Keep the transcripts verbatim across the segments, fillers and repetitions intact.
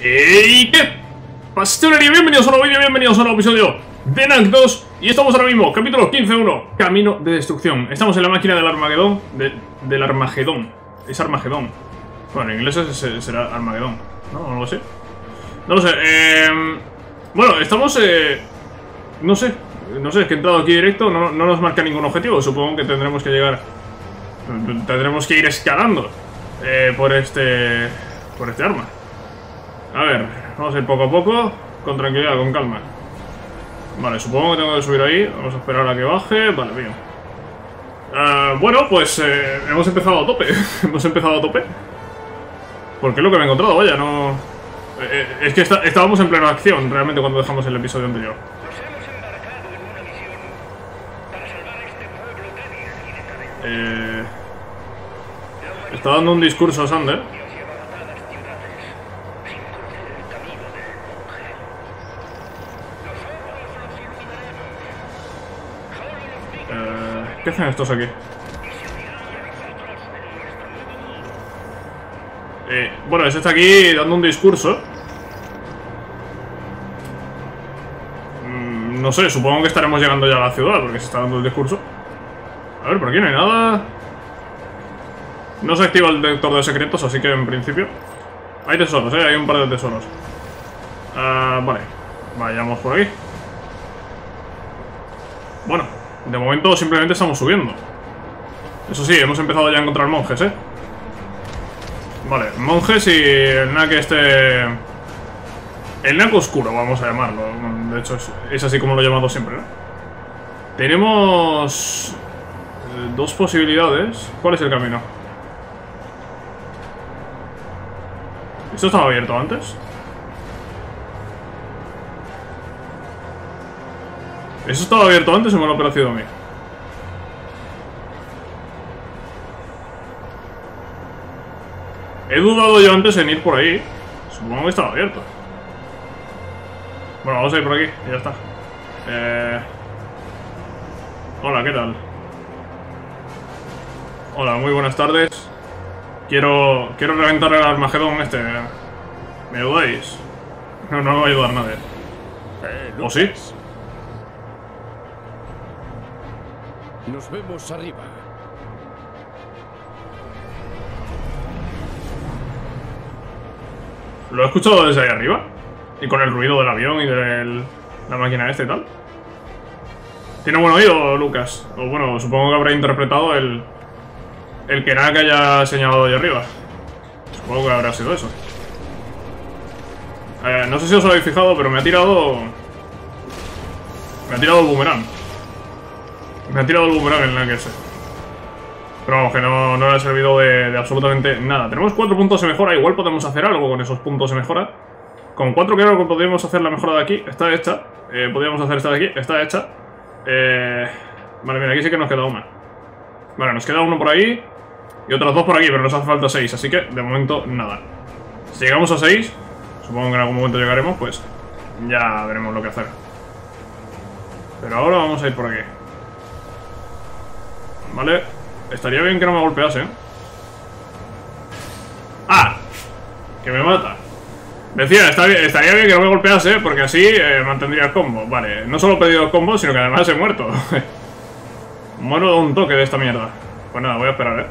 ¡Ey! ¿Qué pastelería? Bienvenidos a un nuevo vídeo, bienvenidos a un nuevo episodio de Knack dos. Y estamos ahora mismo, capítulo quince punto uno, Camino de Destrucción. Estamos en la máquina del Armagedón, de, del Armagedón. Es Armagedón. Bueno, en inglés es, es, será Armagedón, ¿no? No lo sé. No lo sé. Eh, bueno, estamos... Eh, no sé. No sé, es que he entrado aquí directo, no, no nos marca ningún objetivo. Supongo que tendremos que llegar... Tendremos que ir escalando eh, por este... Por este arma. A ver, vamos a ir poco a poco, con tranquilidad, con calma. Vale, supongo que tengo que subir ahí. Vamos a esperar a que baje. Vale, bien. Uh, bueno, pues eh, hemos empezado a tope. hemos empezado a tope. Porque es lo que me he encontrado, vaya, no... Eh, es que está, estábamos en plena acción, realmente, cuando dejamos el episodio anterior. Eh... Está dando un discurso Sander. ¿Qué hacen estos aquí? Eh, bueno, ese está aquí dando un discurso. Mm, no sé, supongo que estaremos llegando ya a la ciudad porque se está dando el discurso. A ver, por aquí no hay nada. No se activa el detector de secretos, así que en principio... Hay tesoros, eh, hay un par de tesoros. uh, Vale, vayamos por aquí. Bueno, de momento simplemente estamos subiendo. Eso sí, hemos empezado ya a encontrar monjes, ¿eh? Vale, monjes y el Knack este... El Knack oscuro, vamos a llamarlo. De hecho, es, es así como lo he llamado siempre, ¿no? Tenemos... Eh, dos posibilidades. ¿Cuál es el camino? ¿Esto estaba abierto antes? ¿Eso estaba abierto antes o me lo ha parecido a mí? He dudado yo antes en ir por ahí. Supongo que estaba abierto. Bueno, vamos a ir por aquí y ya está. Eh... Hola, ¿qué tal? Hola, muy buenas tardes. Quiero... Quiero reventar el Armagedón este. ¿Me ayudáis? No, no me va a ayudar nadie. Eh, ¿O sí? Nos vemos arriba. ¿Lo he escuchado desde ahí arriba? Y con el ruido del avión y de la máquina esta y tal. ¿Tiene buen oído, Lucas? O bueno, supongo que habrá interpretado el... El que nada que haya señalado ahí arriba. Supongo que habrá sido eso. Eh, no sé si os habéis fijado, pero me ha tirado... Me ha tirado el boomerang. Me ha tirado el boomerang en la que sé. Pero vamos, que no, no le ha servido de, de absolutamente nada. Tenemos cuatro puntos de mejora. Igual podemos hacer algo con esos puntos de mejora. Con cuatro creo que podríamos hacer la mejora de aquí. Está hecha. Eh, podríamos hacer esta de aquí. Está hecha. Eh, vale, mira, aquí sí que nos queda una. Vale, nos queda uno por ahí. Y otros dos por aquí, pero nos hace falta seis. Así que, de momento, nada. Si llegamos a seis, supongo que en algún momento llegaremos, pues ya veremos lo que hacer. Pero ahora vamos a ir por aquí. Vale. Estaría bien que no me golpease. ¡Ah! Que me mata. Decía, estaría bien que no me golpease, porque así eh, mantendría el combo. Vale, no solo he pedido el combo, sino que además he muerto. Muero de un toque de esta mierda. Pues nada, voy a esperar, eh.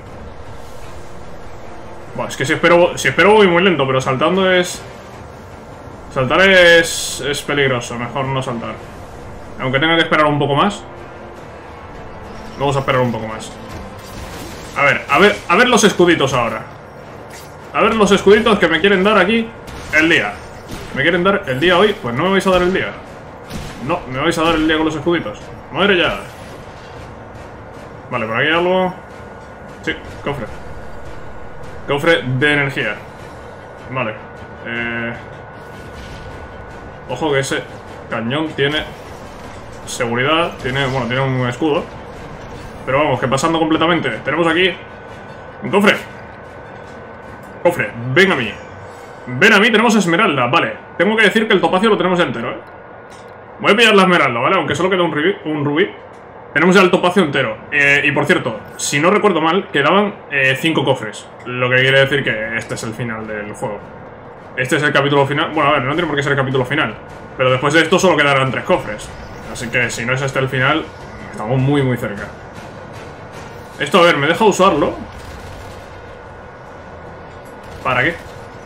Buah, es que si espero, si espero voy muy lento, pero saltando es... Saltar es... es peligroso, mejor no saltar. Aunque tenga que esperar un poco más. Vamos a esperar un poco más. A ver, a ver, a ver los escuditos ahora. A ver los escuditos que me quieren dar aquí el día. ¿Me quieren dar el día hoy? Pues no me vais a dar el día. No, me vais a dar el día con los escuditos. Madre ya. Vale, por aquí hay algo. Sí, cofre. Cofre de energía. Vale. Eh... Ojo que ese cañón tiene seguridad. Tiene, bueno, tiene un escudo. Pero vamos, que pasando completamente. Tenemos aquí un cofre. Cofre, ven a mí. Ven a mí, tenemos esmeralda, vale. Tengo que decir que el topacio lo tenemos entero, ¿eh? Voy a pillar la esmeralda, ¿vale? Aunque solo queda un rubí, un rubí. Tenemos ya el topacio entero. eh, Y por cierto, si no recuerdo mal, quedaban eh, cinco cofres. Lo que quiere decir que este es el final del juego. este es el capítulo final. Bueno, a ver, no tiene por qué ser el capítulo final. Pero después de esto solo quedarán tres cofres. Así que si no es este el final, estamos muy, muy cerca. Esto, a ver, ¿me deja usarlo? ¿Para qué?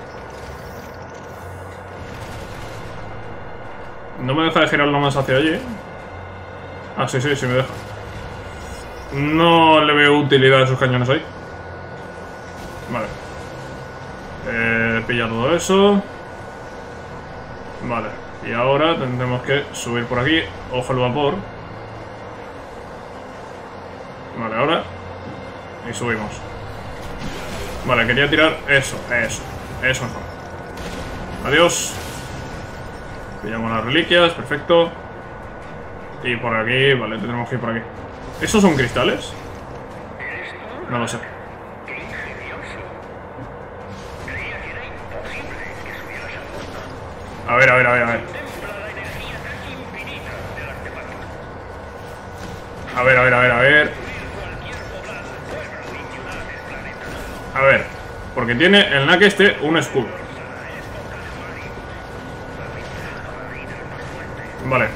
No me deja de girarlo más hacia allí. Ah, sí, sí, sí me deja. No le veo utilidad a esos cañones ahí. Vale. Eh, pilla todo eso. Vale. Y ahora tendremos que subir por aquí. Ojo el vapor. Vale, ahora. Y subimos. Vale, quería tirar eso, eso. Eso mejor. Adiós. Pillamos las reliquias, perfecto. Y por aquí, vale, tenemos que ir por aquí. ¿Esos son cristales? No lo sé. A ver, a ver, a ver, a ver. A ver, a ver, a ver, a ver. A ver, porque tiene el N A C este un escudo. Vale.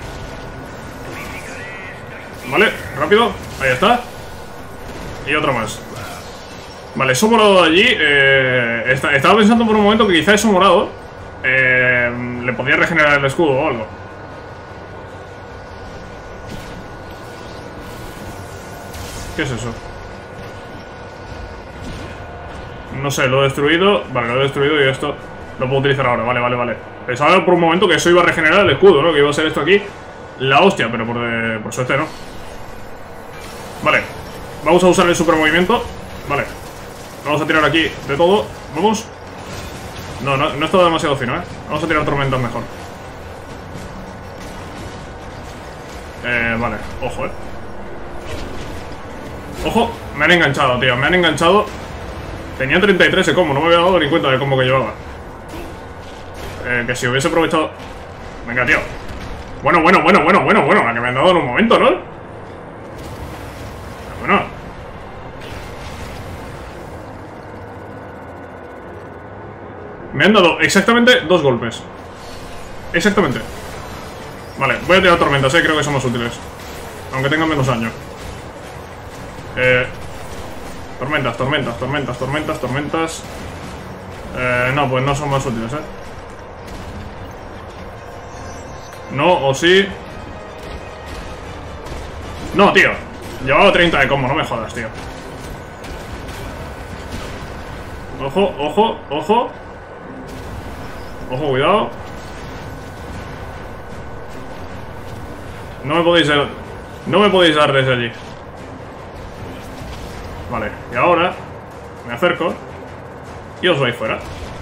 Vale, rápido. Ahí está. Y otro más. Vale, eso morado de allí eh, está, estaba pensando por un momento que quizá eso morado eh, le podía regenerar el escudo o algo. ¿Qué es eso? No sé, lo he destruido. Vale, lo he destruido y esto lo puedo utilizar ahora. Vale, vale, vale. Pensaba por un momento que eso iba a regenerar el escudo, ¿no? Que iba a ser esto aquí la hostia, pero por, de, por suerte no. Vale, vamos a usar el super movimiento. Vale, vamos a tirar aquí de todo. Vamos. No, no, no está demasiado fino, ¿eh? Vamos a tirar tormentas mejor. Eh, vale, ojo, eh Ojo, me han enganchado, tío, me han enganchado. Tenía treinta y tres de combo, no me había dado ni cuenta de combo que llevaba. Eh, que si hubiese aprovechado... Venga, tío. Bueno, bueno, bueno, bueno, bueno, bueno, la que me han dado en un momento, ¿no? Bueno. Me han dado exactamente dos golpes. Exactamente. Vale, voy a tirar tormentas, eh, creo que son más útiles. Aunque tengan menos daño. Eh... Tormentas, tormentas, tormentas, tormentas, tormentas. Eh, no, pues no son más útiles, eh. No, o sí. No, tío. Llevaba treinta de combo, no me jodas, tío. Ojo, ojo, ojo. Ojo, cuidado. No me podéis dar... No me podéis dar desde allí. Vale, y ahora me acerco y os vais fuera.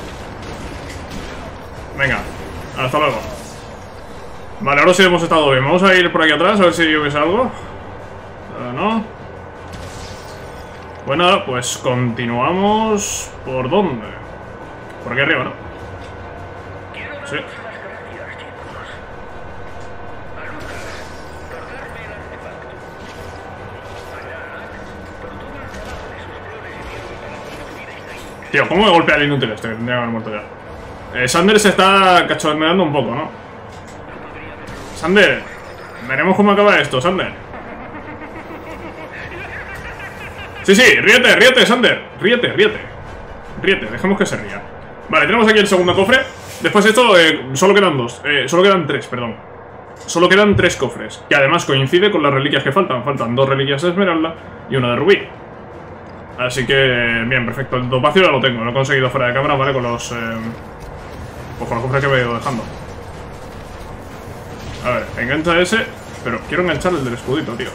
Venga, hasta luego. Vale, ahora sí hemos estado bien. Vamos a ir por aquí atrás a ver si hubiese algo. uh, No. Bueno, pues continuamos. ¿Por dónde? Por aquí arriba, ¿no? Sí. Tío, ¿cómo me golpea el inútil este? Tendría que haber muerto ya. Eh, Sander se está cachondeando un poco, ¿no? Sander, veremos cómo acaba esto, Sander. Sí, sí, ríete, ríete, Sander. Ríete, ríete. Ríete, dejemos que se ría. Vale, tenemos aquí el segundo cofre. Después de esto, eh, solo quedan dos. Eh, solo quedan tres, perdón. Solo quedan tres cofres. Que además coincide con las reliquias que faltan. Faltan dos reliquias de esmeralda y una de rubí. Así que, bien, perfecto. El topacio ya lo tengo, lo he conseguido fuera de cámara, ¿vale? Con los... Eh, pues con los cofres que me he ido dejando. A ver, engancha ese. Pero quiero enganchar el del escudito, tío.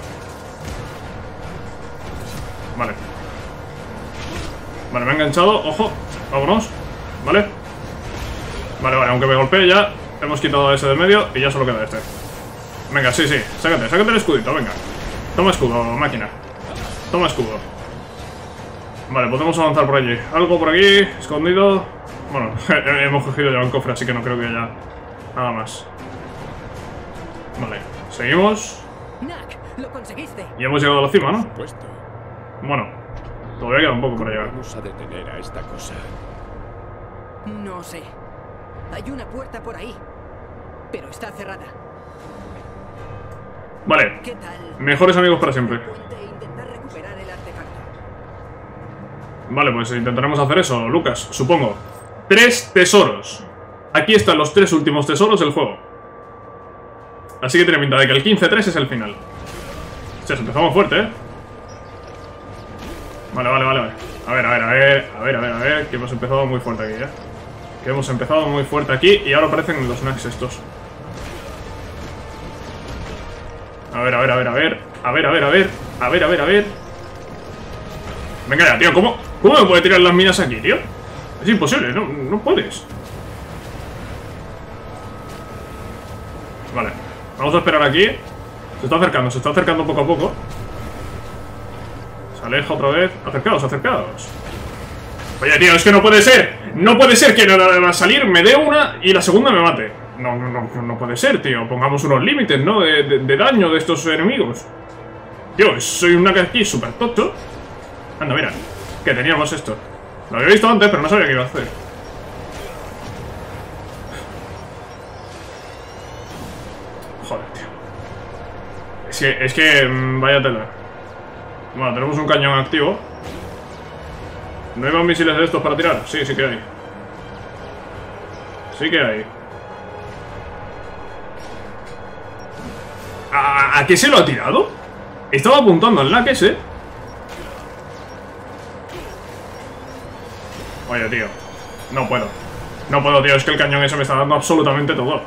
Vale. Vale, me ha enganchado, ojo. Vámonos, ¿vale? Vale, vale, aunque me golpee ya. Hemos quitado ese del medio y ya solo queda este. Venga, sí, sí, sácate, sácate el escudito, venga. Toma escudo, máquina. Toma escudo. Vale, podemos avanzar por allí. Algo por aquí, escondido. Bueno, hemos cogido ya un cofre, así que no creo que haya nada más. Vale, seguimos. Knack, lo conseguiste. Y hemos llegado a la cima, ¿no? Puesto. Bueno, todavía queda un poco para llegar. Vamos a detener a esta cosa. No sé. Hay una puerta por ahí, pero está cerrada. Vale. ¿Qué tal? Mejores amigos para siempre. Puente e intentar recuperar el artefacto. Vale, pues intentaremos hacer eso, Lucas, supongo. Tres tesoros. Aquí están los tres últimos tesoros del juego. Así que tiene pinta de que el quince tres es el final. O sea, empezamos fuerte, ¿eh? Vale, vale, vale, vale. A ver, a ver, a ver, a ver, a ver, a ver, que hemos empezado muy fuerte aquí, ¿eh? Que hemos empezado muy fuerte aquí y ahora aparecen los snacks estos. A ver, a ver, a ver, a ver, a ver, a ver, a ver, a ver, a ver, a ver. Venga ya, tío, ¿cómo, cómo me puede tirar las minas aquí, tío? Es imposible, no, no puedes. Vale, vamos a esperar aquí. Se está acercando, se está acercando poco a poco. Se aleja otra vez. Acercaos, acercaos. Oye, tío, es que no puede ser. No puede ser que va a salir, me dé una y la segunda me mate. No, no, no, no puede ser, tío. Pongamos unos límites, ¿no? De, de, de daño de estos enemigos. Tío, soy un Naka aquí súper tocho. Anda, mira, que teníamos esto. Lo había visto antes, pero no sabía qué iba a hacer. Joder, tío. Es que, es que, vaya tela. Bueno, tenemos un cañón activo. ¿No hay más misiles de estos para tirar? Sí, sí que hay. Sí que hay. ¿A, a qué se lo ha tirado? Estaba apuntando al Naka ese. Oye, tío. No puedo. No puedo, tío. Es que el cañón ese me está dando absolutamente todo.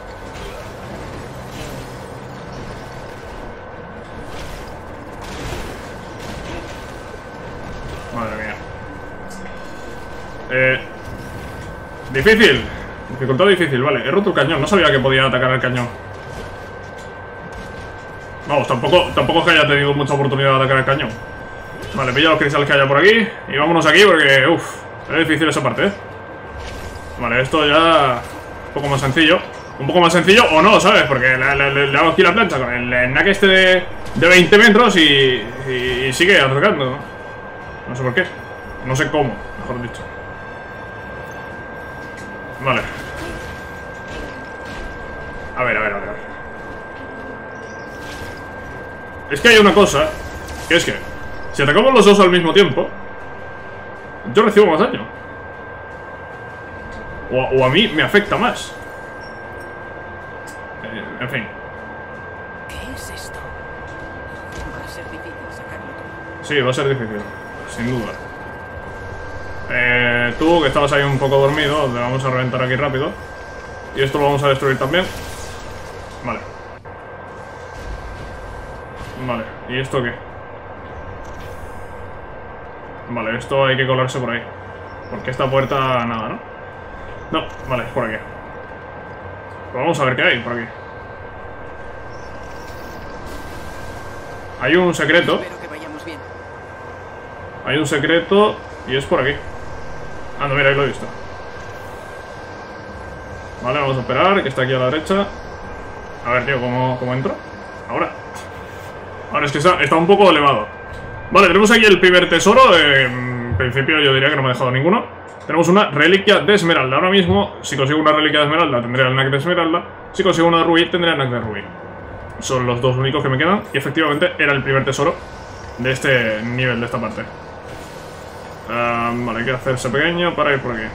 Madre mía. Eh... Difícil. Dificultad difícil, vale. He roto el cañón. No sabía que podía atacar el cañón. Vamos, tampoco, tampoco es que haya tenido mucha oportunidad de atacar el cañón. Vale, pilla los cristales que haya por aquí. Y vámonos aquí porque, uff, es difícil esa parte, ¿eh? Vale, esto ya... Un poco más sencillo. Un poco más sencillo o no, ¿sabes? Porque le, le, le, le hago aquí la plancha con el, el Naka este de, de veinte metros y, y, y sigue atacando, ¿no? No sé por qué. No sé cómo, mejor dicho. Vale. A ver, a ver, a ver. Es que hay una cosa, que es que si atacamos los dos al mismo tiempo, yo recibo más daño. O, o a mí me afecta más. Eh, en fin. ¿Qué es esto? Va a ser difícil sacarlo todo. Sí, va a ser difícil, sin duda. Eh, tú, que estabas ahí un poco dormido, le vamos a reventar aquí rápido. Y esto lo vamos a destruir también. Vale. Vale, ¿y esto qué? Vale, esto hay que colarse por ahí. Porque esta puerta, nada, ¿no? No, vale, es por aquí. Pues vamos a ver qué hay por aquí. Hay un secreto. Espero que vayamos bien. Hay un secreto y es por aquí. Ah, no, mira, ahí lo he visto. Vale, vamos a esperar, que está aquí a la derecha. A ver, tío, ¿cómo, cómo entro? Ahora. Ahora es que está, está un poco elevado. Vale, tenemos aquí el primer tesoro. eh, En principio yo diría que no me he dejado ninguno. Tenemos una reliquia de esmeralda. Ahora mismo, si consigo una reliquia de esmeralda, tendré el Naka de esmeralda. Si consigo una de rubí, tendré el Naka de rubí. Son los dos únicos que me quedan. Y efectivamente era el primer tesoro de este nivel, de esta parte. um, Vale, hay que hacerse pequeño para ir por aquí.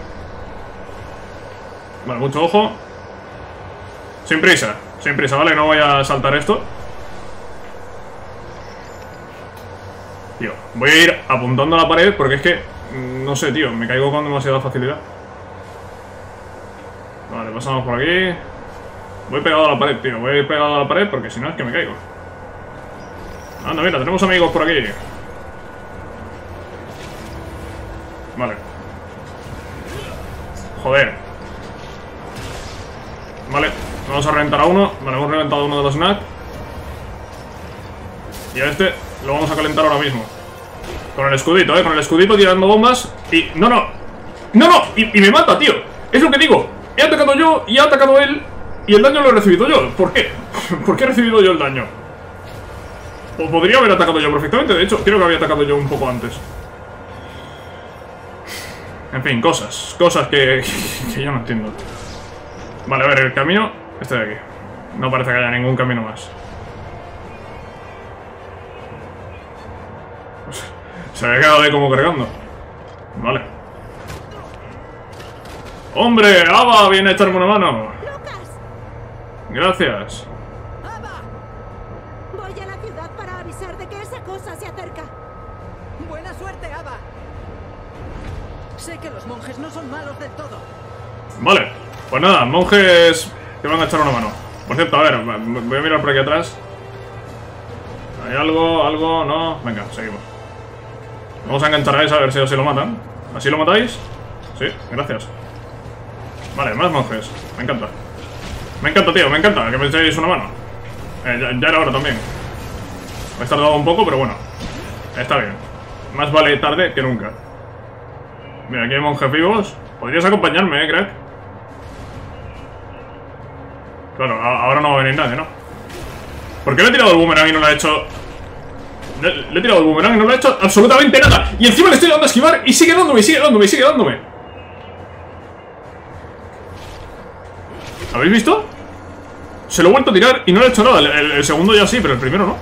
Vale, mucho ojo. Sin prisa, sin prisa, vale, no voy a saltar esto. Tío, voy a ir apuntando a la pared porque es que, no sé, tío, me caigo con demasiada facilidad. Vale, pasamos por aquí. Voy pegado a la pared, tío, voy a ir pegado a la pared porque si no es que me caigo. Anda, mira, tenemos amigos por aquí. Vale. Joder. Vale, vamos a reventar a uno. Vale, hemos reventado uno de los snacks. Y a este lo vamos a calentar ahora mismo. Con el escudito, eh, con el escudito tirando bombas. Y... no, no, no, no, y, y me mata, tío. Es lo que digo, he atacado yo y ha atacado él. Y el daño lo he recibido yo. ¿Por qué? ¿Por qué he recibido yo el daño? O podría haber atacado yo perfectamente. De hecho, creo que había atacado yo un poco antes. En fin, cosas, cosas que, que yo no entiendo. Vale, a ver, el camino... Este de aquí. No parece que haya ningún camino más. Se había quedado ahí como cargando. Vale. ¡Hombre! ¡Ava! Viene a echarme una mano. ¡Lucas! Gracias. ¡Ava! Voy a la ciudad para avisar de que esa cosa se acerca. Buena suerte, Ava. Sé que los monjes no son malos del todo. Vale. Pues nada, monjes que van a echar una mano. Por cierto, a ver, voy a mirar por aquí atrás. ¿Hay algo? ¿Algo? No. Venga, seguimos. Vamos a enganchar a esa a ver si así lo matan. ¿Así lo matáis? Sí, gracias. Vale, más monjes. Me encanta. Me encanta, tío, me encanta que me echéis una mano. Eh, ya, ya era hora también. Me he tardado un poco, pero bueno. Está bien. Más vale tarde que nunca. Mira, aquí hay monjes vivos. Podrías acompañarme, eh, crack. Claro, a ahora no va a venir nadie, ¿no? ¿Por qué le he tirado el boomerang y no le ha hecho...? Le, le he tirado el boomerang y no le ha hecho absolutamente nada. Y encima le estoy dando a esquivar y sigue dándome, sigue dándome, sigue dándome. ¿Habéis visto? Se lo he vuelto a tirar y no le he hecho nada. El, el, el segundo ya sí, pero el primero no.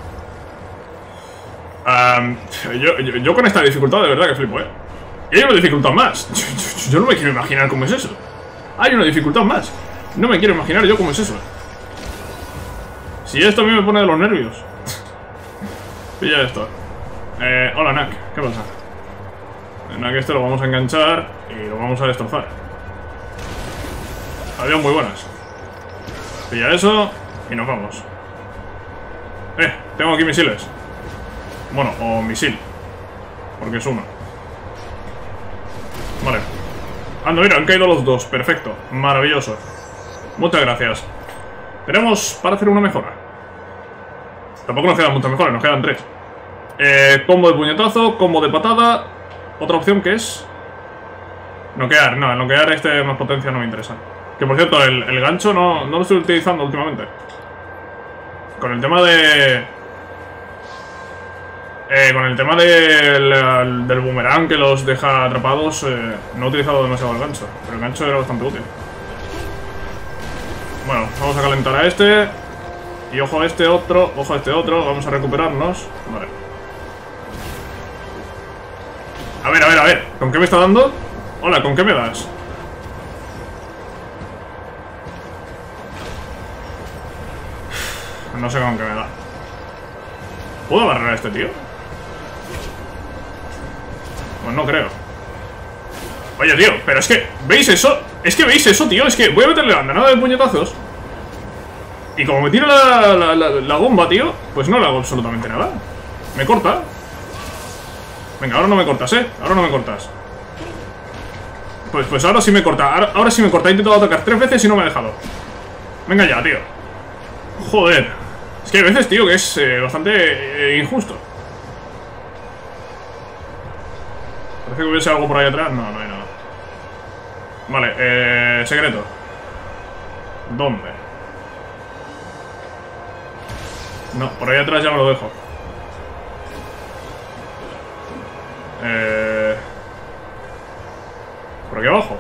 Um, yo, yo, yo con esta dificultad de verdad que flipo, ¿eh? Y hay una dificultad más. Yo, yo, yo no me quiero imaginar cómo es eso. Hay una dificultad más. No me quiero imaginar yo cómo es eso. Si esto a mí me pone de los nervios. Pilla esto. Eh, hola, Nak. ¿Qué pasa? Nak, este lo vamos a enganchar y lo vamos a destrozar. Adiós, muy buenas. Pilla eso y nos vamos. Eh, tengo aquí misiles. Bueno, o misil. Porque es uno. Vale. Anda, mira, han caído los dos. Perfecto. Maravilloso. Muchas gracias. Tenemos para hacer una mejora. Tampoco nos quedan muchas mejoras, nos quedan tres. Eh, combo de puñetazo, combo de patada. Otra opción que es... noquear. No, el noquear este más potencia no me interesa. Que por cierto, el, el gancho no, no lo estoy utilizando últimamente. Con el tema de... Eh, con el tema del, del boomerang que los deja atrapados, eh, no he utilizado demasiado el gancho. Pero el gancho era bastante útil. Bueno, vamos a calentar a este. Y ojo a este otro, ojo a este otro. Vamos a recuperarnos. Vale. A ver, a ver, a ver. ¿Con qué me está dando? Hola, ¿con qué me das? No sé con qué me da. ¿Puedo barrer a este tío? Pues no creo. Oye, tío, pero es que... ¿veis eso? Es que veis eso, tío. Es que voy a meterle la andanada de puñetazos. Y como me tira la, la, la, la bomba, tío, pues no le hago absolutamente nada. Me corta. Venga, ahora no me cortas, ¿eh? Ahora no me cortas. Pues, pues ahora sí me corta. Ahora, ahora sí me corta. He intentado atacar tres veces y no me ha dejado. Venga ya, tío. Joder. Es que hay veces, tío, que es eh, bastante eh, injusto. Parece que hubiese algo por ahí atrás. No, no hay nada. Vale, eh... secreto. ¿Dónde? No, por ahí atrás ya me lo dejo. Eh... Por aquí abajo.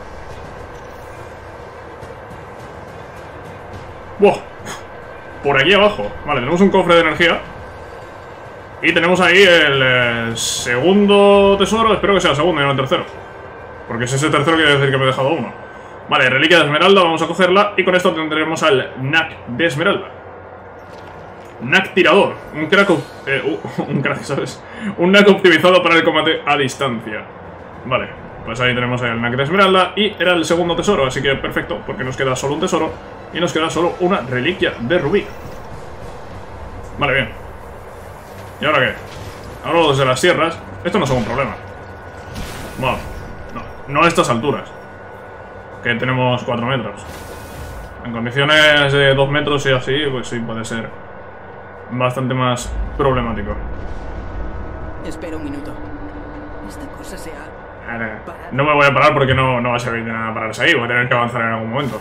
¡Wow! Por aquí abajo. Vale, tenemos un cofre de energía. Y tenemos ahí el eh, segundo tesoro. Espero que sea el segundo y no el tercero. Porque si es el tercero quiere decir que me he dejado uno. Vale, reliquia de esmeralda, vamos a cogerla. Y con esto tendremos al Nak de esmeralda. Nak tirador. Un crack... Eh, uh, un crack, ¿sabes? Un Nak optimizado para el combate a distancia. Vale, pues ahí tenemos el Nak de esmeralda. Y era el segundo tesoro, así que perfecto. Porque nos queda solo un tesoro. Y nos queda solo una reliquia de rubí. Vale, bien. ¿Y ahora qué? Ahora desde las sierras. Esto no es un problema. Bueno, no, no a estas alturas. Que tenemos cuatro metros. En condiciones de dos metros y así, pues sí puede ser bastante más problemático. Espera un minuto. Esta cosa se ha... No me voy a parar porque no, no va a servir de nada pararse ahí. Voy a tener que avanzar en algún momento.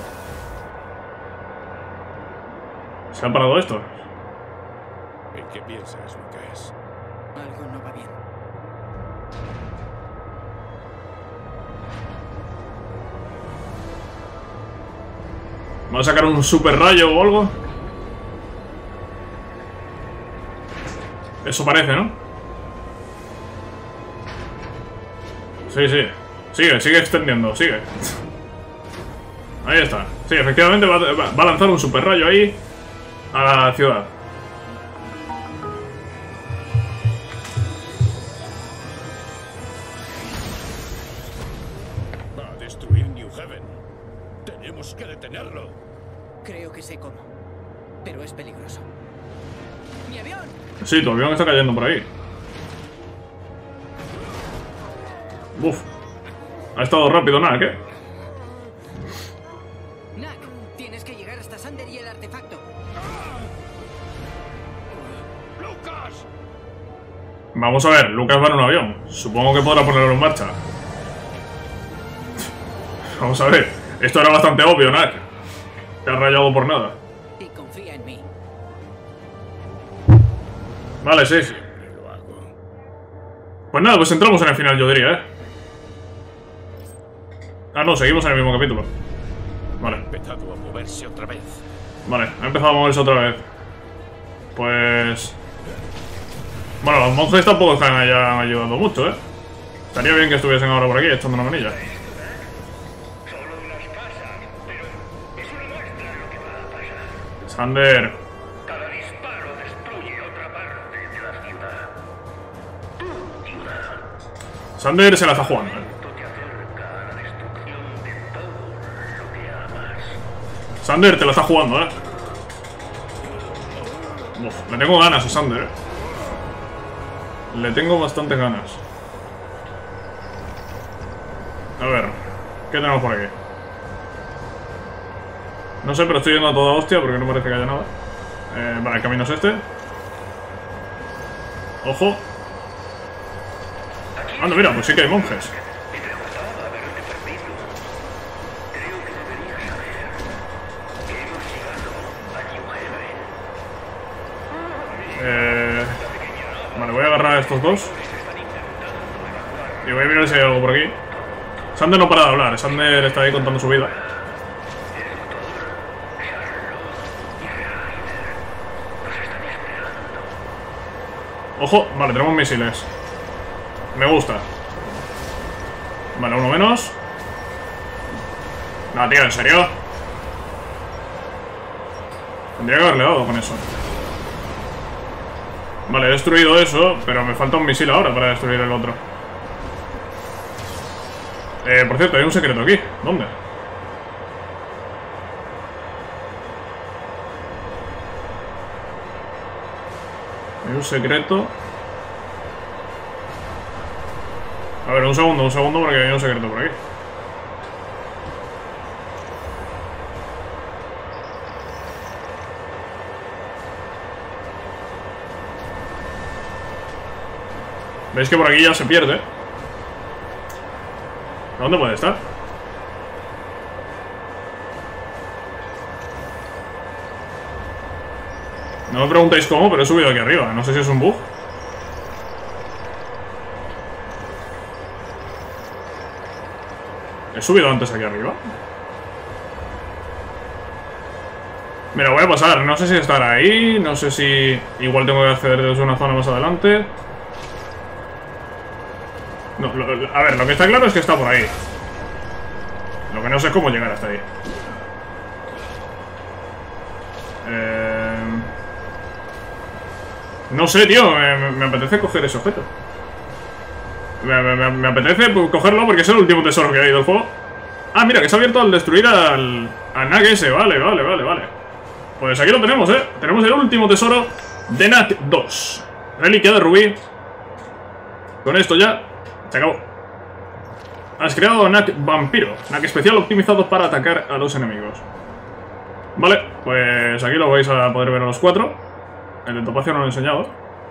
¿Se ha parado esto? ¿En qué piensas, Lucas? Algo no va bien. ¿Va a sacar un super rayo o algo? Eso parece, ¿no? Sí, sí. Sigue, sigue extendiendo, sigue. Ahí está. Sí, efectivamente va, va a lanzar un super rayo ahí a la ciudad. Va a destruir New Haven. Tenemos que detenerlo. Creo que sé cómo. Pero es peligroso. ¡Mi avión! Sí, tu avión está cayendo por ahí. Uf. Ha estado rápido, nada, ¿qué? Knack, tienes que llegar hasta Sander y el artefacto. ¡Lucas! Vamos a ver, Lucas va en un avión. Supongo que podrá ponerlo en marcha. Vamos a ver. Esto era bastante obvio, Knack. Te has rayado por nada. Y confía en mí. Vale, sí. Lo hago. Pues nada, pues entramos en el final, yo diría, ¿eh? Ah, no, seguimos en el mismo capítulo. Vale, Ha empezado a moverse otra vez. vale, ha empezado a moverse otra vez. Pues... Bueno, los monjes tampoco están allá ayudando mucho, ¿eh? Estaría bien que estuviesen ahora por aquí echando una manilla. Sander. Cada disparo destruye otra parte de la ciudad. Tu ciudad. Sander se la está jugando, ¿eh? Esto te acerca a la destrucción de todo lo que amas. Sander te la está jugando, ¿eh? Uf, le tengo ganas a Sander, ¿eh? Le tengo bastantes ganas. A ver, ¿qué tenemos por aquí? No sé, pero estoy yendo a toda hostia porque no parece que haya nada. Eh, vale, el camino es este. Ojo. Anda, mira, pues sí que hay monjes. Eh, vale, voy a agarrar a estos dos. Y voy a mirar si hay algo por aquí. Sander no para de hablar, Sander está ahí contando su vida. Ojo, vale, tenemos misiles. Me gusta. Vale, uno menos. No, tío, ¿en serio? Tendría que haberle dado con eso. Vale, he destruido eso, pero me falta un misil ahora para destruir el otro. Eh, por cierto, hay un secreto aquí. ¿Dónde? Hay un secreto. A ver, un segundo, un segundo, porque hay un secreto por aquí. ¿Veis que por aquí ya se pierde? ¿Dónde puede estar? No me preguntéis cómo, pero he subido aquí arriba. No sé si es un bug. ¿He subido antes aquí arriba? Mira, voy a pasar. No sé si estar ahí. No sé si... Igual tengo que acceder desde una zona más adelante. No, lo, lo, a ver, lo que está claro es que está por ahí. Lo que no sé es cómo llegar hasta ahí. Eh... No sé, tío. Me, me apetece coger ese objeto. Me, me, me apetece cogerlo porque es el último tesoro que hay del juego. Ah, mira, que se ha abierto al destruir al... Al Knack ese. Vale, vale, vale, vale. Pues aquí lo tenemos, ¿eh? Tenemos el último tesoro de Knack dos. Reliquia de rubí. Con esto ya se acabó. Has creado Knack Vampiro. Knack especial optimizado para atacar a los enemigos. Vale, pues aquí lo vais a poder ver a los cuatro. El de Topacio no lo he enseñado.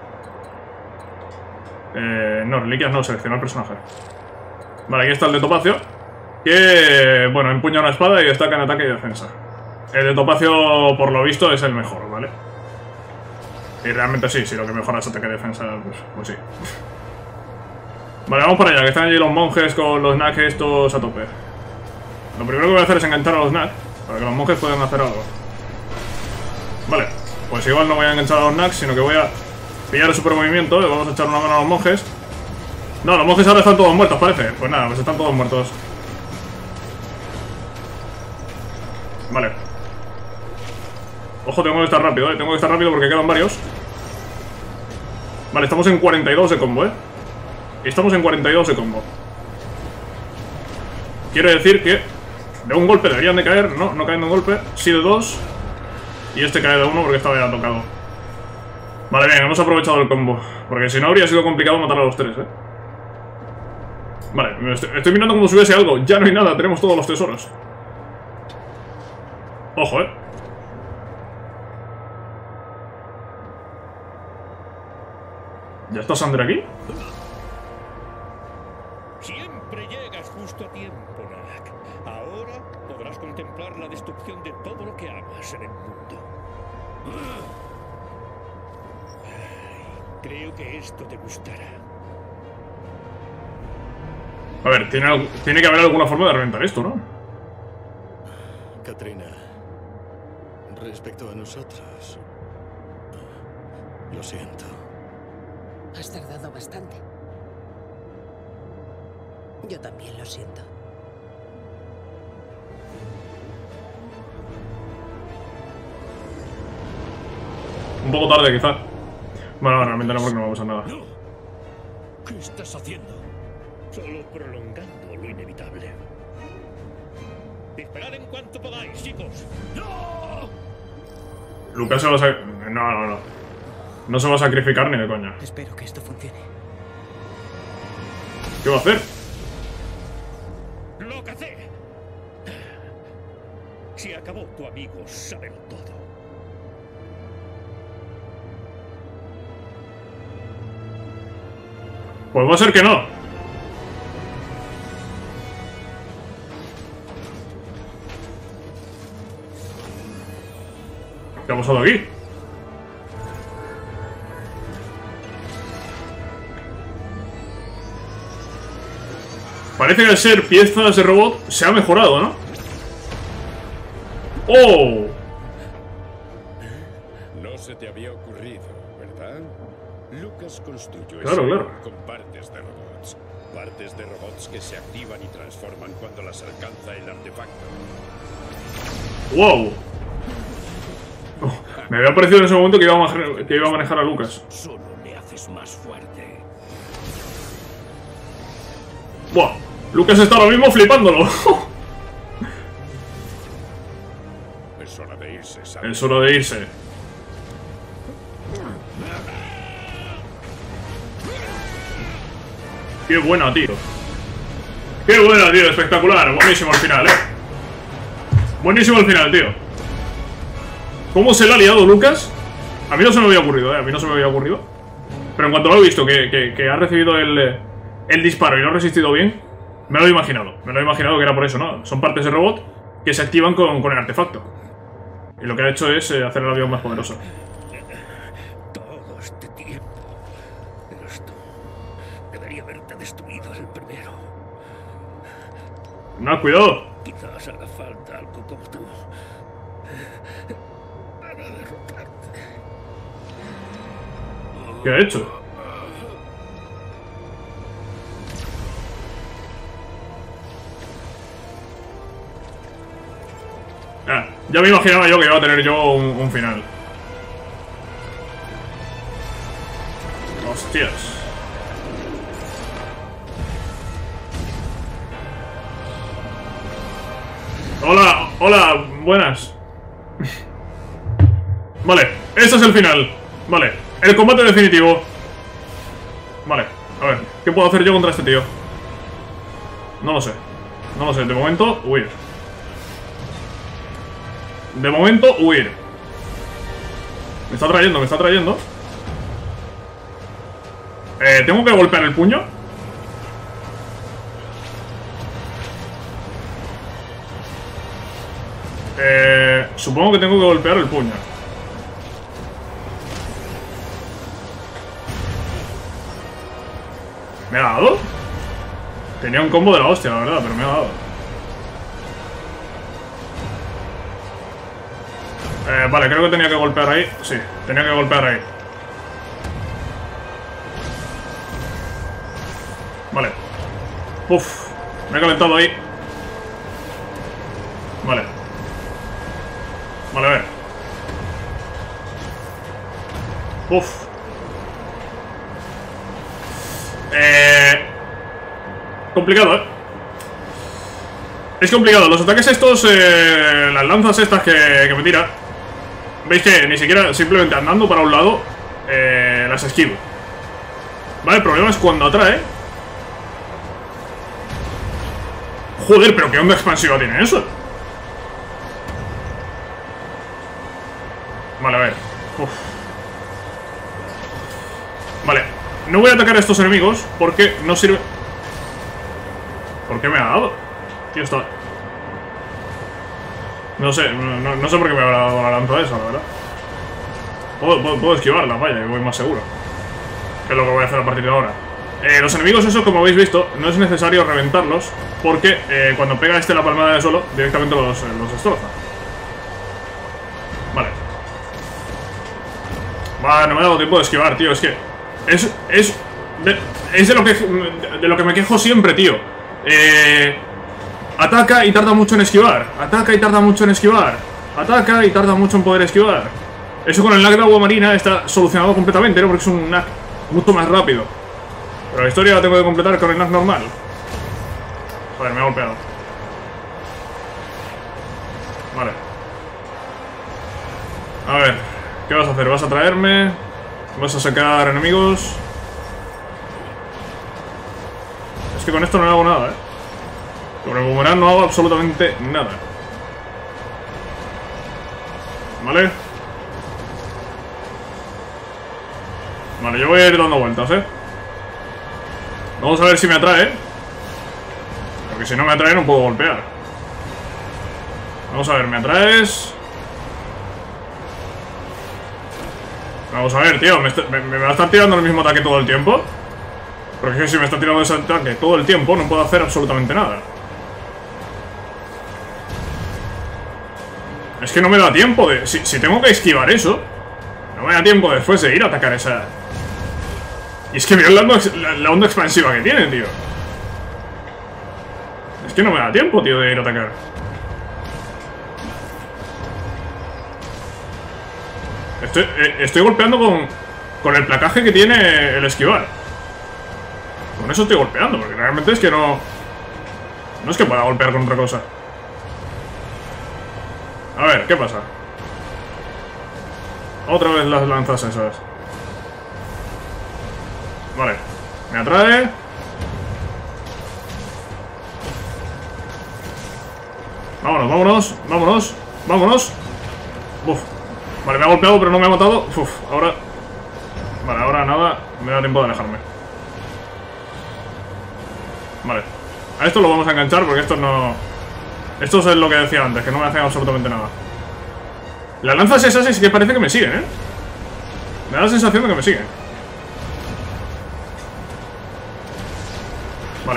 Eh, no, reliquias no, seleccionar personaje. Vale, aquí está el de Topacio. Que, bueno, empuña una espada y destaca en ataque y defensa. El de Topacio, por lo visto, es el mejor, ¿vale? Y realmente sí, si lo que mejora es ataque y defensa, pues, pues sí. Vale, vamos para allá, que están allí los monjes con los Knack estos a tope. Lo primero que voy a hacer es enganchar a los Knack. Para que los monjes puedan hacer algo. Vale, pues igual no voy a enganchar a los Nags, sino que voy a pillar el super movimiento. Le vamos a echar una mano a los monjes. No, los monjes ahora están todos muertos, parece. Pues nada, pues están todos muertos. Vale. Ojo, tengo que estar rápido, eh. Tengo que estar rápido porque quedan varios. Vale, estamos en cuarenta y dos de combo, eh. Estamos en cuarenta y dos de combo. Quiere decir que de un golpe deberían de caer. No, no caen de un golpe. Sí de dos. Y este cae de uno porque estaba ya tocado. Vale, bien, hemos aprovechado el combo. Porque si no habría sido complicado matar a los tres, eh. Vale, estoy, estoy mirando como si hubiese algo. Ya no hay nada, tenemos todos los tesoros. Ojo, eh. ¿Ya está Sandra aquí? Siempre llegas justo a tiempo, Nanak. Ahora podrás contemplar la destrucción de todo lo que amas en el mundo. Ay, creo que esto te gustará. A ver, tiene, algo, tiene que haber alguna forma de reventar esto, ¿no? Katrina, respecto a nosotros, lo siento. Has tardado bastante. Yo también lo siento. Un poco tarde, quizá. Bueno, realmente no, porque no va a pasar nada. No. ¿Qué estás haciendo? Solo prolongando lo inevitable. Disparad en cuanto podáis, chicos. ¡No! Lucas se va a sacrificar. No, no, no. No se va a sacrificar ni de coña. Espero que esto funcione. ¿Qué va a hacer? ¡Lo cacé! Si acabó, tu amigo sabe todo. Pues va a ser que no. ¿Qué ha pasado aquí? Parece que al ser piezas de robot se ha mejorado, ¿no? ¡Oh! No se te había ocurrido, ¿verdad? Lucas construyó Claro, ese claro. con partes de robots. Partes de robots que se activan y transforman cuando las alcanza el artefacto. ¡Wow! Oh, me había parecido en ese momento que iba a manejar, que iba a, manejar a Lucas. Solo le haces más fuerte. ¡Buah! Lucas está ahora mismo flipándolo. Es hora de irse, ¿sabes? Es hora de irse. ¡Qué buena, tío! ¡Qué buena, tío! Espectacular. Buenísimo el final, eh. Buenísimo el final, tío. ¿Cómo se le ha liado Lucas? A mí no se me había ocurrido, eh. A mí no se me había ocurrido. Pero en cuanto lo he visto que, que, que ha recibido el, el disparo y no ha resistido bien, me lo he imaginado. Me lo he imaginado que era por eso, ¿no? Son partes de robot que se activan con, con el artefacto. Y lo que ha hecho es eh, hacer el avión más poderoso. Todo este tiempo. Eres tú. Debería haberte destruido el primero. No, cuidado. Quizás haga falta algo como tú. Para derrotarte. ¿Qué ha hecho? Ah, ya me imaginaba yo que iba a tener yo un, un final. Hostias. Hola, hola, buenas. Vale, este es el final. Vale, el combate definitivo. Vale, a ver, ¿qué puedo hacer yo contra este tío? No lo sé. No lo sé, de momento, huir. De momento, huir. Me está trayendo, me está trayendo. Eh, ¿tengo que golpear el puño? Eh, supongo que tengo que golpear el puño. ¿Me ha dado? Tenía un combo de la hostia, la verdad, pero me ha dado. Eh, vale, creo que tenía que golpear ahí. Sí, tenía que golpear ahí. Vale. Uf, me he calentado ahí. Vale. Vale, a ver. Uf. Eh... Complicado, ¿eh? Es complicado. Los ataques estos, eh, las lanzas estas que, que me tira, veis que ni siquiera, simplemente andando para un lado, eh, las esquivo. Vale, el problema es cuando atrae. Joder, pero qué onda expansiva tiene eso. Vale, a ver. Uf. Vale, no voy a atacar a estos enemigos porque no sirve. ¿Por qué me ha dado? Tío, está... No sé, no, no sé por qué me habrá dado la lanza esa, la verdad. Puedo, puedo, puedo esquivarla, vaya, y voy más seguro. Que es lo que voy a hacer a partir de ahora. Eh, los enemigos esos, como habéis visto, no es necesario reventarlos, porque eh, cuando pega este la palmada de suelo, directamente los, los destroza. Vale. Vale, no me ha dado tiempo de esquivar, tío, es que... Es, es, de, es de, lo que, de, de lo que me quejo siempre, tío. Eh... Ataca y tarda mucho en esquivar. Ataca y tarda mucho en esquivar. Ataca y tarda mucho en poder esquivar. Eso con el lag de agua marina está solucionado completamente, ¿no? Porque es un lag mucho más rápido. Pero la historia la tengo que completar con el lag normal. Joder, me ha golpeado. Vale. A ver, ¿qué vas a hacer? ¿Vas a traerme? ¿Vas a sacar enemigos? Es que con esto no hago nada, ¿eh? Con el boomerang no hago absolutamente nada. Vale. Vale, yo voy a ir dando vueltas, ¿eh? Vamos a ver si me atrae. Porque si no me atrae no puedo golpear. Vamos a ver, ¿me atraes? Vamos a ver, tío, ¿me, me, me va a estar tirando el mismo ataque todo el tiempo? Porque es que si me está tirando ese ataque todo el tiempo no puedo hacer absolutamente nada. Es que no me da tiempo de... Si, si tengo que esquivar eso, no me da tiempo después de ir a atacar esa... Y es que mirad la, la, la onda expansiva que tiene, tío. Es que no me da tiempo, tío, de ir a atacar. Estoy, eh, estoy golpeando con, con el placaje que tiene el esquivar. Con eso estoy golpeando, porque realmente es que no... No es que pueda golpear con otra cosa. A ver, ¿qué pasa? Otra vez las lanzas esas. Vale, me atrae. Vámonos, vámonos, vámonos, vámonos. Uf. Vale, me ha golpeado pero no me ha matado. Uf, ahora... Vale, ahora nada, me da tiempo de alejarme. Vale, a esto lo vamos a enganchar porque esto no... Esto es lo que decía antes, que no me hacen absolutamente nada. Las lanzas esas es que parece que me siguen, ¿eh? Me da la sensación de que me siguen. Vale.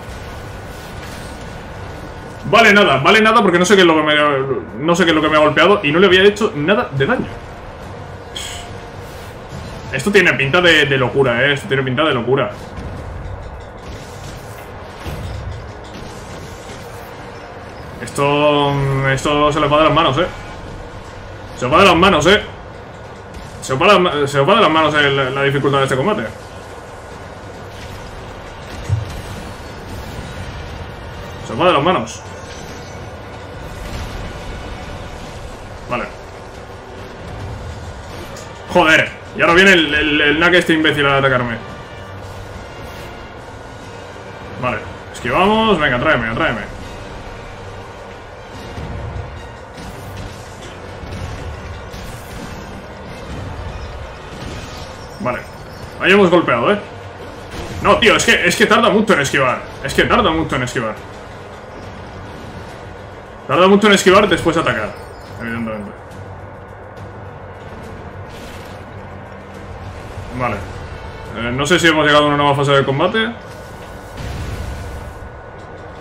Vale nada, vale nada porque no sé qué es lo que me, no sé qué es lo que me ha golpeado y no le había hecho nada de daño. Esto tiene pinta de, de locura, ¿eh? Esto tiene pinta de locura. Esto... Esto se le va de las manos, ¿eh? Se va de las manos, ¿eh? Se va de, se va de las manos eh, la, la dificultad de este combate. Se va de las manos. Vale. Joder. Y ahora viene el, el, el Knack este imbécil a atacarme. Vale. Esquivamos. Venga, tráeme, tráeme. Vale. Ahí hemos golpeado, ¿eh? No, tío, es que, es que tarda mucho en esquivar. Es que tarda mucho en esquivar. Tarda mucho en esquivar después de atacar. Evidentemente. Vale. Eh, no sé si hemos llegado a una nueva fase de combate.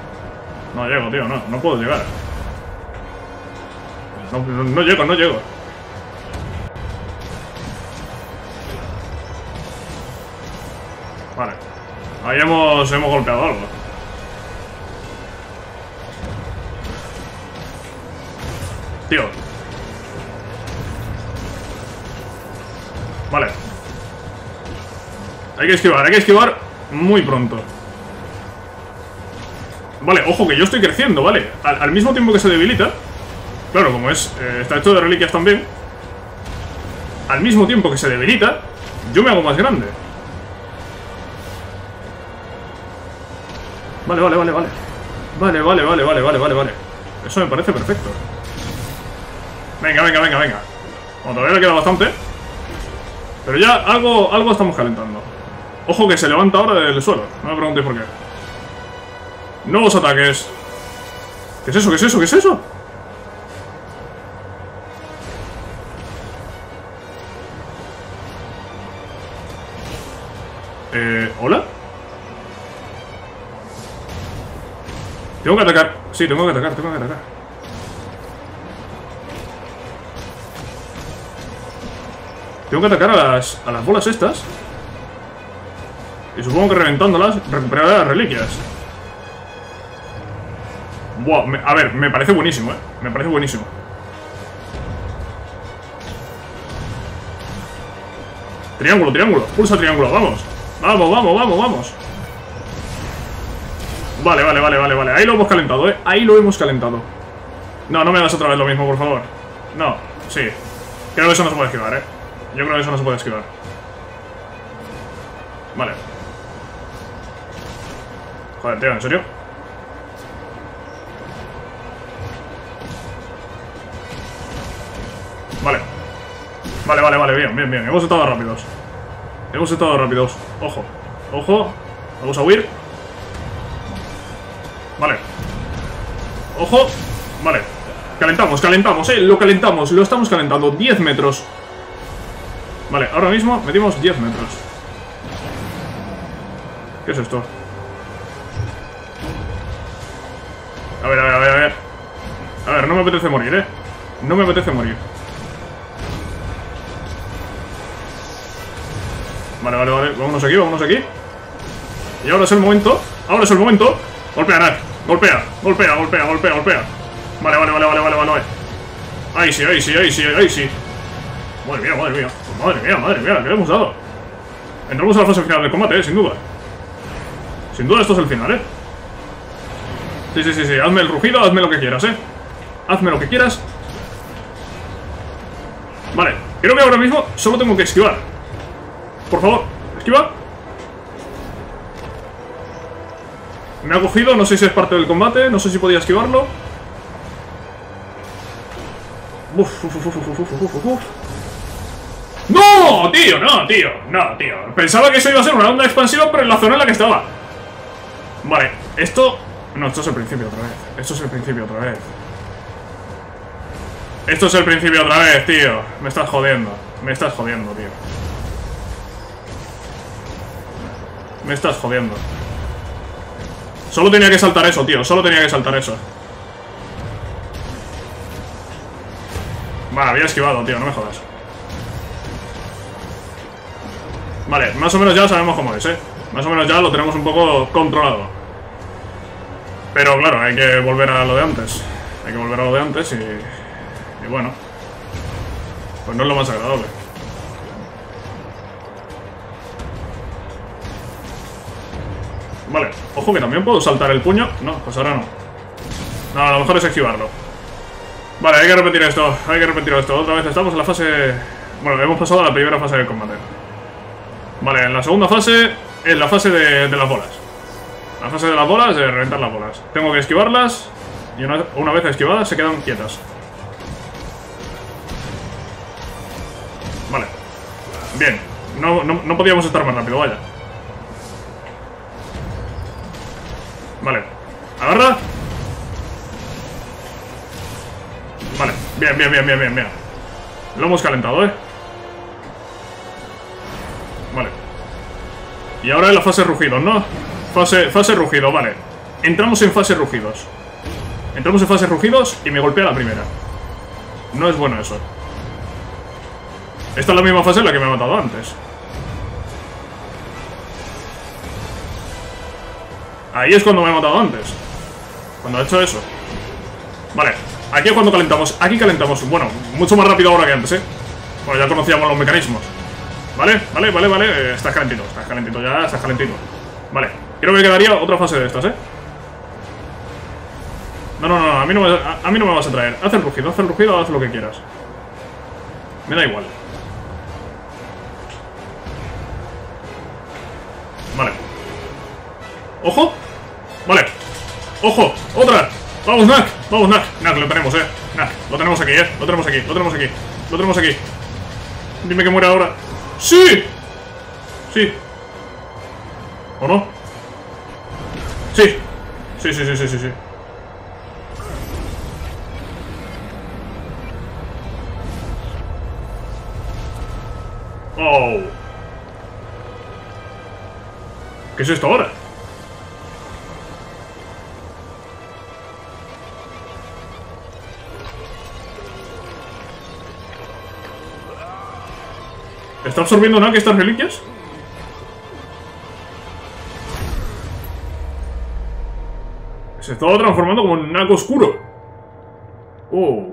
No llego, tío, no. No puedo llegar. No, no, no llego, no llego. Vale. Ahí hemos, hemos golpeado algo. Tío. Vale. Hay que esquivar, hay que esquivar muy pronto. Vale, ojo que yo estoy creciendo, ¿vale? Al, al mismo tiempo que se debilita. Claro, como es, eh, está hecho de reliquias también. Al mismo tiempo que se debilita, yo me hago más grande. Vale, vale, vale, vale. Vale, vale, vale, vale, vale, vale, vale. Eso me parece perfecto. Venga, venga, venga, venga. Bueno, todavía le queda bastante. Pero ya algo, algo estamos calentando. Ojo que se levanta ahora del suelo. No me preguntéis por qué. Nuevos ataques. ¿Qué es eso? ¿Qué es eso? ¿Qué es eso? Eh... ¿Hola? Tengo que atacar. Sí, tengo que atacar, tengo que atacar. Tengo que atacar a las, a las bolas estas. Y supongo que reventándolas recuperaré las reliquias. Buah, me, a ver, me parece buenísimo, eh. Me parece buenísimo. Triángulo, triángulo, pulsa triángulo, vamos. Vamos, vamos, vamos, vamos. Vale, vale, vale, vale, vale. Ahí lo hemos calentado, eh. Ahí lo hemos calentado. No, no me hagas otra vez lo mismo, por favor. No, sí. Creo que eso no se puede esquivar, eh. Yo creo que eso no se puede esquivar. Vale. Joder, tío, ¿en serio? Vale. Vale, vale, vale, bien, bien, bien. Hemos estado rápidos. Hemos estado rápidos. Ojo. Ojo. Vamos a huir. Vale. Ojo. Vale. Calentamos, calentamos, eh. Lo calentamos, lo estamos calentando. diez metros. Vale, ahora mismo medimos diez metros. ¿Qué es esto? A ver, a ver, a ver, a ver. A ver, no me apetece morir, eh. No me apetece morir. Vale, vale, vale. Vámonos aquí, vámonos aquí. Y ahora es el momento. Ahora es el momento. Golpea, Nak. Golpea, golpea, golpea, golpea, golpea. Vale, vale, vale, vale, vale, vale. Ahí sí, ahí sí, ahí sí, ahí sí. Madre mía, madre mía. Madre mía, madre mía, ¿qué le hemos dado? Entramos a la fase final del combate, eh, sin duda. Sin duda esto es el final, eh. Sí, sí, sí, sí. Hazme el rugido, hazme lo que quieras, eh. Hazme lo que quieras. Vale, creo que ahora mismo solo tengo que esquivar. Por favor, esquiva. Me ha cogido, no sé si es parte del combate. No sé si podía esquivarlo. Uf, uf, uf, uf, uf, uf, uf, uf. ¡No, tío! No, tío, no, tío. Pensaba que eso iba a ser una onda expansiva, pero en la zona en la que estaba. Vale, esto... No, esto es el principio otra vez. Esto es el principio otra vez. Esto es el principio otra vez, tío. Me estás jodiendo. Me estás jodiendo, tío. Me estás jodiendo. Solo tenía que saltar eso, tío. Solo tenía que saltar eso. Vale, había esquivado, tío. No me jodas. Vale, más o menos ya sabemos cómo es, eh. Más o menos ya lo tenemos un poco controlado. Pero claro, hay que volver a lo de antes. Hay que volver a lo de antes y... Y bueno, pues no es lo más agradable. Vale, ojo que también puedo saltar el puño. No, pues ahora no. No, a lo mejor es esquivarlo. Vale, hay que repetir esto. Hay que repetir esto. Otra vez estamos en la fase... Bueno, hemos pasado a la primera fase del combate. Vale, en la segunda fase, en la fase de, de las bolas. La fase de las bolas, de reventar las bolas. Tengo que esquivarlas. Y una, una vez esquivadas se quedan quietas. Vale. Bien. No, no, no podíamos estar más rápido, vaya. Vale. Agarra. Vale. Bien, bien, bien, bien, bien, bien. Lo hemos calentado, eh. Vale. Y ahora en la fase rugidos, ¿no? Fase, fase rugido, vale. Entramos en fase rugidos. Entramos en fase rugidos y me golpea la primera. No es bueno eso. Esta es la misma fase en la que me ha matado antes. Ahí es cuando me he matado antes. Cuando he hecho eso. Vale, aquí es cuando calentamos. Aquí calentamos, bueno, mucho más rápido ahora que antes, ¿eh? Bueno, ya conocíamos los mecanismos. Vale, vale, vale, vale. eh, Estás calentito, estás calentito ya, estás calentito. Vale, creo que quedaría otra fase de estas, ¿eh? No, no, no, a mí no me, a, a mí no me vas a traer. Haz el rugido, haz el rugido, haz lo que quieras. Me da igual. Vale. ¡Ojo! Vale. ¡Ojo! ¡Otra! ¡Vamos, Knack! ¡Vamos, Knack! Knack, lo tenemos, eh. Knack, lo tenemos aquí, eh. Lo tenemos aquí, lo tenemos aquí. Lo tenemos aquí. Dime que muere ahora. ¡Sí! Sí. ¿O no? Sí. Sí, sí, sí, sí, sí, sí. Oh. ¿Qué es esto ahora? ¿Está absorbiendo Knack estas reliquias? Se estaba transformando como en Knack oscuro. Oh.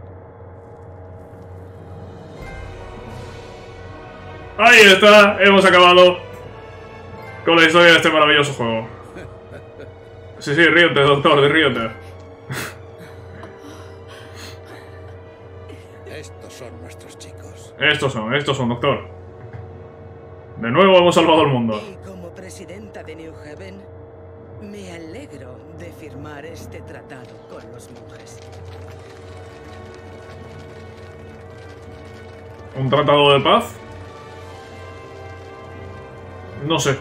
Ahí está, hemos acabado con la historia de este maravilloso juego. Sí, sí, ríete, doctor, ríete. Estos son nuestros chicos. Estos son, estos son, doctor. De nuevo hemos salvado al mundo. Y como presidenta de New Haven, me alegro de firmar este tratado con los monjes. ¿Un tratado de paz? No sé.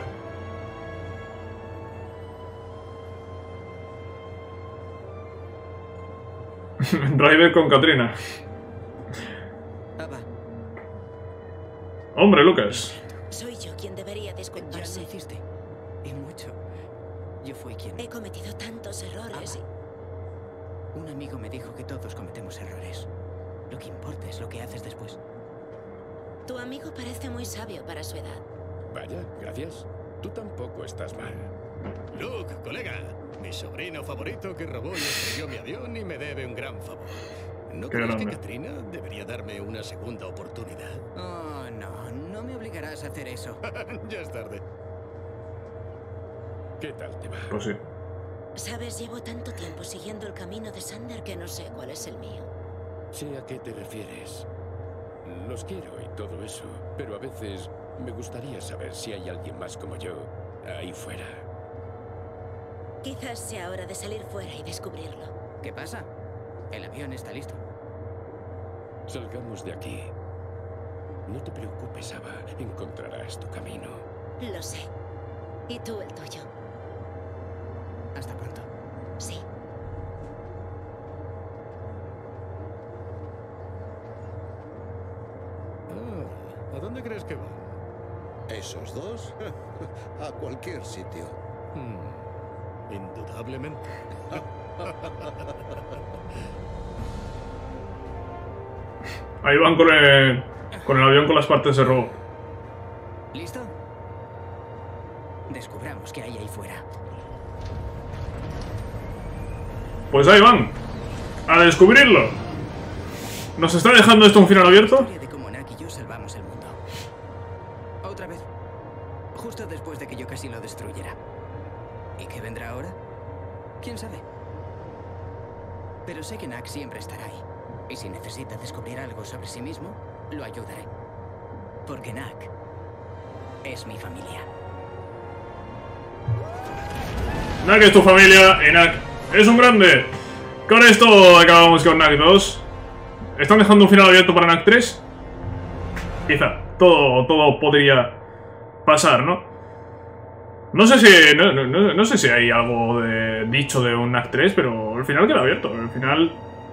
Ryder con Katrina. Ava, Hombre, Lucas. Soy yo quien debería ya lo disculparse. hiciste. Y mucho. Yo fui quien... He cometido tantos errores y... Un amigo me dijo que todos cometemos errores. Lo que importa es lo que haces después. Tu amigo parece muy sabio para su edad. Vaya, gracias. Tú tampoco estás mal. Luke, colega, mi sobrino favorito que robó y estrelló mi avión y me debe un gran favor. ¿No Qué crees que grande. Katrina debería darme una segunda oportunidad? Oh, no, no me obligarás a hacer eso. Ya es tarde. ¿Qué tal te va? Pues sí. Sabes, llevo tanto tiempo siguiendo el camino de Sander que no sé cuál es el mío. Sé a qué te refieres. Los quiero y todo eso, pero a veces me gustaría saber si hay alguien más como yo ahí fuera. Quizás sea hora de salir fuera y descubrirlo. ¿Qué pasa? El avión está listo. Salgamos de aquí. No te preocupes, Ava. Encontrarás tu camino. Lo sé. ¿Y tú el tuyo? Hasta pronto. Sí. Ah, ¿a dónde crees que van? ¿Esos dos? A cualquier sitio. Hmm, indudablemente. Ahí van con el, con el avión con las partes de robo. ¿Listo? Descubramos qué hay ahí fuera. Pues ahí van. A descubrirlo. ¿Nos está dejando esto un final abierto? Historia de cómo Knack y yo salvamos el mundo. Otra vez. Justo después de que yo casi lo destruyera. ¿Y qué vendrá ahora? ¿Quién sabe? Pero sé que Knack siempre estará ahí. Y si necesita descubrir algo sobre sí mismo, lo ayudaré. Porque Knack es mi familia. Knack es tu familia y Knack es un grande. Con esto acabamos con Knack dos. ¿Están dejando un final abierto para Knack tres? Quizá. Todo, todo podría pasar, ¿no? No sé si... No, no, no sé si hay algo de, dicho de un Knack tres, pero el final queda abierto. El final...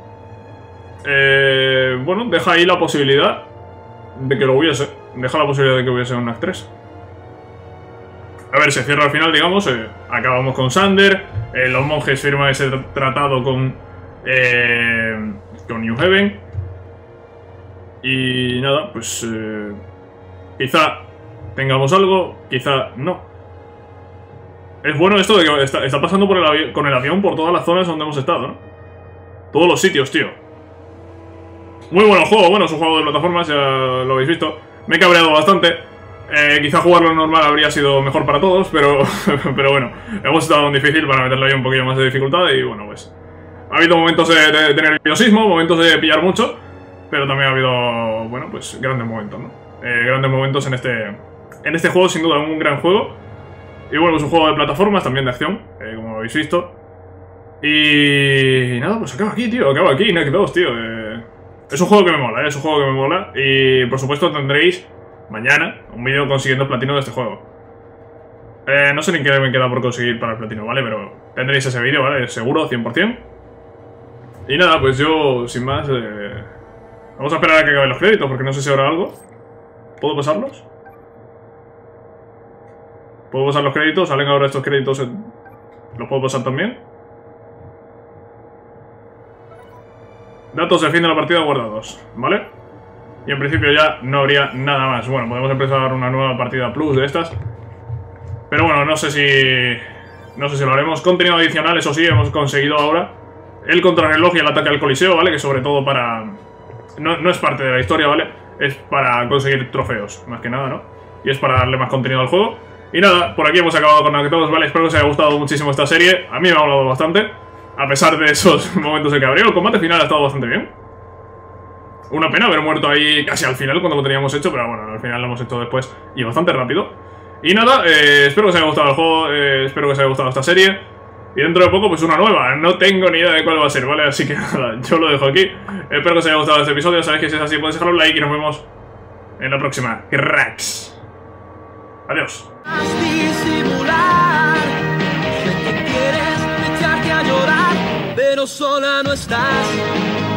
Eh, bueno, deja ahí la posibilidad de que lo hubiese. Deja la posibilidad de que hubiese un Knack tres. A ver, se cierra al final, digamos. Eh, acabamos con Sander. Eh, los monjes firman ese tr tratado con... Eh, con New Haven. Y nada, pues... Eh, quizá tengamos algo, quizá no. Es bueno esto de que está, está pasando por el avi con el avión por todas las zonas donde hemos estado, ¿no? Todos los sitios, tío. Muy bueno el juego. Bueno, es un juego de plataformas, ya lo habéis visto. Me he cabreado bastante. Eh, quizá jugarlo normal habría sido mejor para todos, pero, pero bueno, hemos estado en difícil para meterle ahí un poquillo más de dificultad y bueno, pues... Ha habido momentos de, de, de nerviosismo, momentos de pillar mucho, pero también ha habido, bueno, pues grandes momentos, ¿no? Eh, grandes momentos en este, en este juego, sin duda, un gran juego. Y bueno, es un juego de plataformas, también de acción, eh, como habéis visto. Y nada, pues acaba aquí, tío, acaba aquí, Knack dos, tío. Eh, es un juego que me mola, eh, es un juego que me mola. Y por supuesto tendréis mañana un vídeo consiguiendo el platino de este juego. Eh, no sé ni qué me queda por conseguir para el platino, ¿vale? Pero tendréis ese vídeo, ¿vale? Seguro, cien por cien. Y nada, pues yo, sin más, eh, vamos a esperar a que acaben los créditos, porque no sé si habrá algo. ¿Puedo pasarlos? ¿Puedo pasar los créditos? ¿Salen ahora estos créditos? En... ¿Los puedo pasar también? Datos de fin de la partida guardados, ¿vale? Y en principio ya no habría nada más. Bueno, podemos empezar una nueva partida plus de estas. Pero bueno, no sé si... No sé si lo haremos. Contenido adicional, eso sí, hemos conseguido ahora el contrarreloj y el ataque al coliseo, ¿vale? Que sobre todo para... No, no es parte de la historia, ¿vale? Es para conseguir trofeos, más que nada, ¿no? Y es para darle más contenido al juego. Y nada, por aquí hemos acabado con Knack dos, ¿vale? Espero que os haya gustado muchísimo esta serie. A mí me ha molado bastante, a pesar de esos momentos de cabreo. El combate final ha estado bastante bien. Una pena haber muerto ahí casi al final cuando lo teníamos hecho, pero bueno, al final lo hemos hecho después y bastante rápido. Y nada, eh, espero que os haya gustado el juego, eh, espero que os haya gustado esta serie. Y dentro de poco, pues una nueva. No tengo ni idea de cuál va a ser, ¿vale? Así que nada, yo lo dejo aquí. Espero que os haya gustado este episodio. Sabéis que si es así, podéis dejar un like y nos vemos en la próxima. Cracks. Adiós. Disimular, sé que quieres echarte a llorar, pero sola no estás.